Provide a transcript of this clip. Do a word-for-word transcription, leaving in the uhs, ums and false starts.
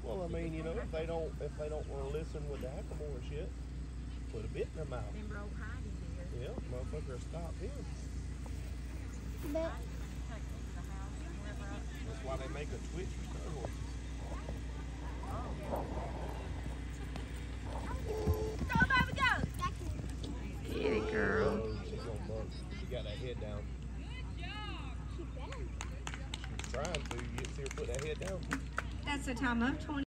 Well, I mean, you know, if they don't if they don't want to listen with the Hackamore and shit, put a bit in their mouth. Remember old Heidi did. Yeah, motherfucker stop him. But That's why they make a twitch for stud horses. Go, baby, go! get it, girl. Oh, she's gonna buck. She got that head down. She better. She's trying to. You see her put that head down? That's the time of twenty.